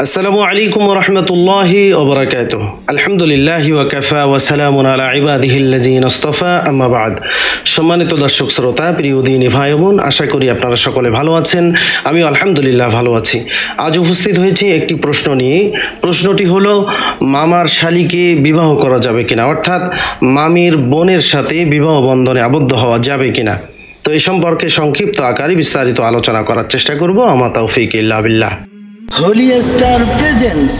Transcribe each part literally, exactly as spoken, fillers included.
আসসালামু আলাইকুম ওয়া রাহমাতুল্লাহি ওয়া বারাকাতুহু। আলহামদুলিল্লাহি ওয়া কাফা ওয়া সালামুন আলা ইবাদিহিল্লাযিনা ইসতাফা, আম্মা বা'দ। সম্মানিত দর্শক শ্রোতা, প্রিয় দিনী ভাই বোন, আশা করি আপনারা সকলে ভালো আছেন। আমি আলহামদুলিল্লাহ ভালো আছি। আজ উপস্থিত হয়েছি একটি প্রশ্ন নিয়ে। প্রশ্নটি হলো, মামার শালীকে বিবাহ করা যাবে কিনা, অর্থাৎ মামির বোনের সাথে বিবাহ বন্ধনে আবদ্ধ হওয়া যাবে কিনা। তো এই সম্পর্কে সংক্ষিপ্ত আকারে বিস্তারিত আলোচনা করার চেষ্টা করব। আমা তাওফীক ইল্লা বিল্লাহ। Holi star presents.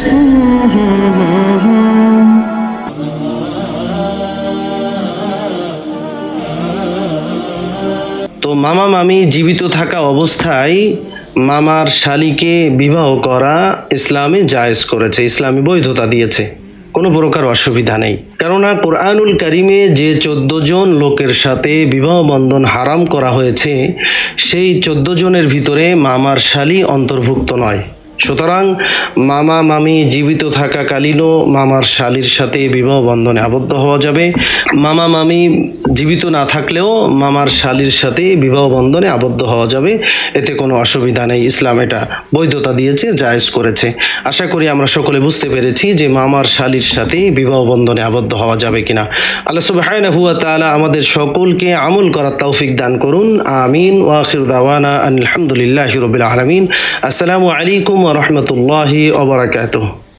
তো মামা মামি জীবিত থাকা অবস্থায় মামার শালীকে বিবাহ করা ইসলামে জায়েজ করেছে, ইসলামে বৈধতা দিয়েছে, কোনো প্রকার অসুবিধা নেই। কেননা কোরআনুল কারিমে যে চোদ্দ জন লোকের সাথে বিবাহ বন্ধন হারাম করা হয়েছে, সেই চোদ্দ জনের ভিতরে মামার শালী অন্তর্ভুক্ত নয়। সুতরাং মামা মামি জীবিত থাকাকালীনও মামার শালীর সাথে বিবাহ বন্ধনে আবদ্ধ হওয়া যাবে। মামা মামি জীবিত না থাকলেও মামার শালীর সাথে বিবাহ বন্ধনে আবদ্ধ হওয়া যাবে, এতে কোনো অসুবিধা নেই। ইসলাম এটা বৈধতা দিয়েছে, জায়েজ করেছে। আশা করি আমরা সকলে বুঝতে পেরেছি যে মামার শালীর সাথে বিবাহ বন্ধনে আবদ্ধ হওয়া যাবে কিনা। আল্লাহ সুবহানাহু ওয়া তাআলা আমাদের সকলকে আমল করার তৌফিক দান করুন। আমিন। ওয়া আখিরু দাওয়ানা আলহামদুলিল্লাহি রাব্বিল আলামিন। আসসালামু আলাইকুম ওয়া রাহমাতুল্লাহি ওয়া বারাকাতুহু।